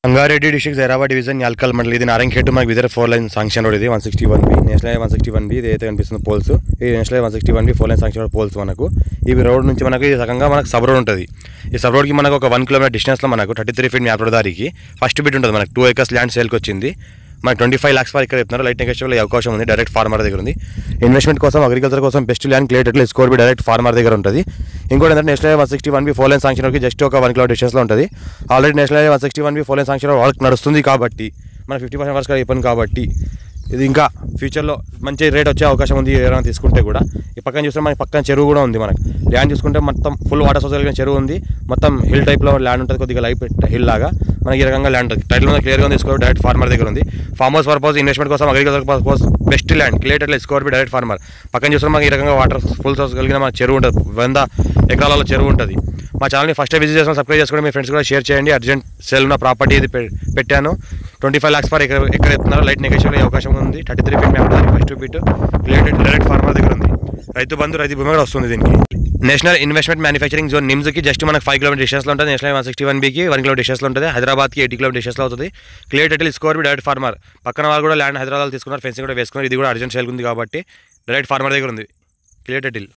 Rangareddy district Zaheerabad division Yalkal mandal. ఇది నారాయణఖేడ్ మనకి విదర్ 4 లైన్ శాంక్షన్ రోడ్. ఇది 161B నేషనల్ హైవే 161B. ఇది అయితే కనిపిస్తుంది పోల్స్. ఈ national highway 161B 4 line sanction road poles మనకు ఈ రోడ్ నుంచి మనకు ఈ రకంగా మనకు సబ్ రోడ్ ఉంటుంది. ఈ సబ్ రోడ్కి మనకు ఒక 1 కిలోమీటర్ డిస్టెన్స్లో మనకు 33 ఫీట్ మ్యాప్ రోడ్ దారికి ఫస్ట్ బిట్ ఉంటుంది. మనకు 2 acres ల్యాండ్ సేల్కి వచ్చింది. మనకు 25 lakhs వరకు ఇక్కడ చెప్తున్నారు. లైట్ నెగోషియబుల్ అవకాశం ఉంది. డైరెక్ట్ ఫార్మర్ దగ్గర ఉంది. ఇన్వెస్ట్మెంట్ కోసం అగ్రికల్చర్ కోసం best land clear title score be direct farmer దగ్గర ఉంటుంది. ఇంకోటి ఏంటంటే national highway 161B 4 line sanction రోడ్కి జస్ట్ ఒక 1 కిలోమీటర్ డిస్టెన్స్లో ఉంటుంది. Already national highway 161B 4 line sanction road work నడుస్తుంది కాబట్టి మన 50% వర్క్స్ అయిపోయింది కాబట్టి ఇది ఇంకా ఫ్యూచర్లో మంచి రేట్ వచ్చే అవకాశం ఉంది. ఏమైనా తీసుకుంటే కూడా ఈ పక్కన చూస్తే మనకి పక్కన చెరువు కూడా ఉంది. మనకు ల్యాండ్ చూసుకుంటే మొత్తం ఫుల్ వాటర్ సోర్స్ కలిగిన చెరువు ఉంది. మొత్తం హిల్ టైప్లో ల్యాండ్ ఉంటుంది. కొద్దిగా లైఫ్ హిల్ లాగా మనకి ఈ రకంగా ల్యాండ్ ఉంటుంది. టైటిల్ మీద క్లియర్గా తీసుకోవాలి. డైరెక్ట్ ఫార్మర్ దగ్గర ఉంది. ఫార్మ్ హౌస్ పర్పస్ ఇన్వెస్ట్మెంట్ కోసం agriculture purpose best land clear title score be direct farmer. పక్కన చూస్తే మనకి ఈ రకంగా వాటర్ ఫుల్ సోర్స్ కలిగిన మన చెరువు ఉంటుంది. 100 ఎకరాలలో చెరువు ఉంటుంది. మా ఛానల్ని ఫస్ట్ విజిట్ చేసిన సబ్స్క్రైబ్ చేసుకోండి. మీ ఫ్రెండ్స్ కూడా షేర్ చేయండి. అర్జెంట్ సేల్ ఉన్న ప్రాపర్టీ ఇది పెట్టాను. 25 lakhs పర్ ఎక్కడ చెప్తున్నారు. లైట్ నెగోషియబుల్ అవకాశం ఉంది. 33 ఫీట్ మ్యాప్ దానికి first bit clear direct farmer దగ్గర ఉంది. రైతు బంధు రైతు బీమా కూడా వస్తుంది దీనికి. నేషనల్ ఇన్వెస్ట్మెంట్ మ్యానుఫ్యాక్చరింగ్ జోన్ నిమ్స్కి జస్ట్ మనకు 5 కిలోమీటర్ డిస్టెన్స్లో ఉంటుంది. నేషనల్ 161Bకి 1 కిలోమీటర్ డిస్టెన్స్లో ఉంటుంది. హైదరాబాద్కి 80 కిలోమీటర్ డిస్టెన్స్లో అవుతుంది. Clear title score be direct farmer. పక్కన వాళ్ళు కూడా ల్యాండ్ హైదరాబాద్ తీసుకున్నారు. ఫెన్సింగ్ కూడా వేసుకున్నారు. ఇది కూడా అర్జెంట్ సేల్ ఉంది కాబట్టి డైరెక్ట్ ఫార్మర్ దగ్గర ఉంది క్లియర్ టైటిల్.